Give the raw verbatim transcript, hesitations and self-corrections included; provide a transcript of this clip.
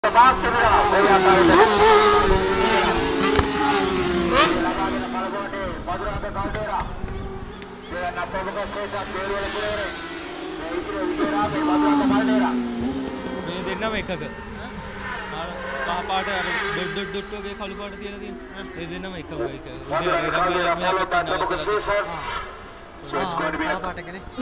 මේ දෙන්නම එකක කහ පාට අර ඩොට් ඩොට් ඩොට් වගේ කළු පාට තියලා තියෙන ඒ දෙන්නම එකම එක. උදේ රබර් මෙයා පොත් නවත්තලා.